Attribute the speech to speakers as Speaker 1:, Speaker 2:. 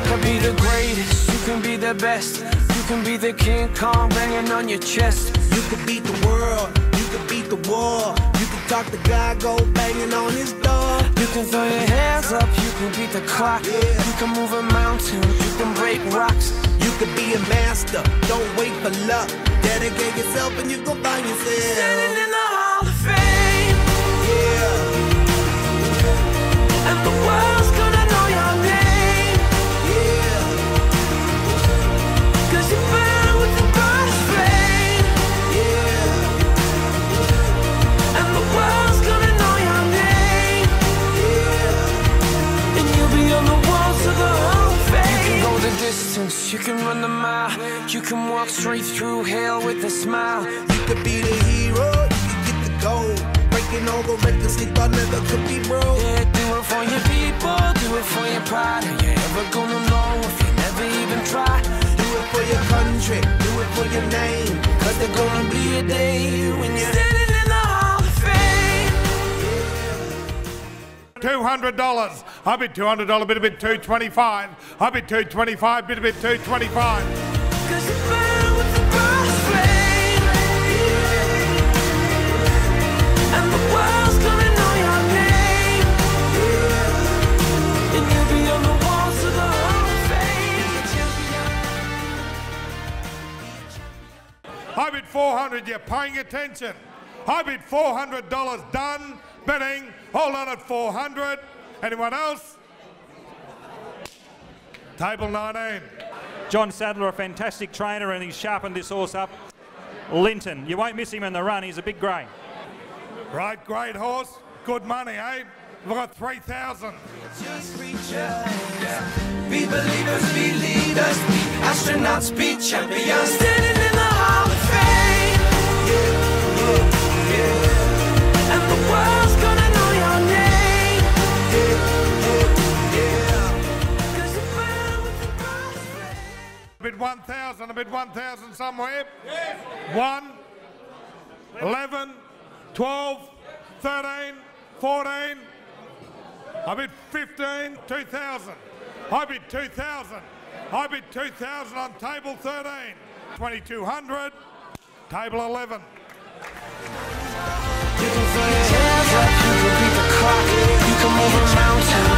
Speaker 1: could be the greatest, you can be the best. You can be the King Kong banging on your chest.
Speaker 2: You could beat the world, you could beat the war. You can talk to God, go banging on his door.
Speaker 1: You can throw your hands up, you can beat the clock. You can move a mountain, you can break rocks.
Speaker 2: You could be a master, don't wait for luck. Dedicate yourself and you gon' find yourself
Speaker 1: standing in the Hall of Fame.
Speaker 2: Yeah.
Speaker 1: And the world's gonna know your name.
Speaker 2: Yeah.
Speaker 1: 'Cause you burn with the brightest flame.
Speaker 2: Yeah.
Speaker 1: And the world's gonna know your name.
Speaker 2: Yeah.
Speaker 1: And you'll be on the walls of the Hall of Fame. You can go the distance, you can run the mile. You can walk straight through hell with a smile.
Speaker 2: You could be the hero, you could get the gold. Breaking all the records they thought never could be broke.
Speaker 1: Yeah, do it for your people, do it for your pride. Are you ever gonna know if you never even try?
Speaker 2: Do it for your country, do it for your name. 'Cause there's gonna be a day when you're
Speaker 1: standing in the Hall of Fame.
Speaker 3: $200. I bid $200, bid a bit $225. I bid $225, bid a bit $225.
Speaker 1: 'Cause you burn with the brightest flame. And the world's gonna know your name. And you'll be on the walls of the Hall of Fame.
Speaker 3: I bid $400, you're paying attention. I bid $400, done, bidding, hold on at $400. Anyone else? Table 19.
Speaker 4: John Sadler, a fantastic trainer, and he's sharpened this horse up. Linton, you won't miss him in the run, he's a big grey.
Speaker 3: Right, great horse, good money, eh? We've got 3,000.
Speaker 1: Just reach out, yeah. Be believers, be leaders, be astronauts, be champions. Standing in the Hall of Fame. And the world's gonna know your name. 'Cause you burn with the brightest flame.
Speaker 3: I bid 1,000, I bid 1,000 somewhere. 1, 11, 12, 13, 14. I bid 15, 2,000. I bid 2,000. I bid 2,000 on table 13. 2,200, table 11.
Speaker 1: You can throw your hands up, you can beat the clock. You can move a mountain.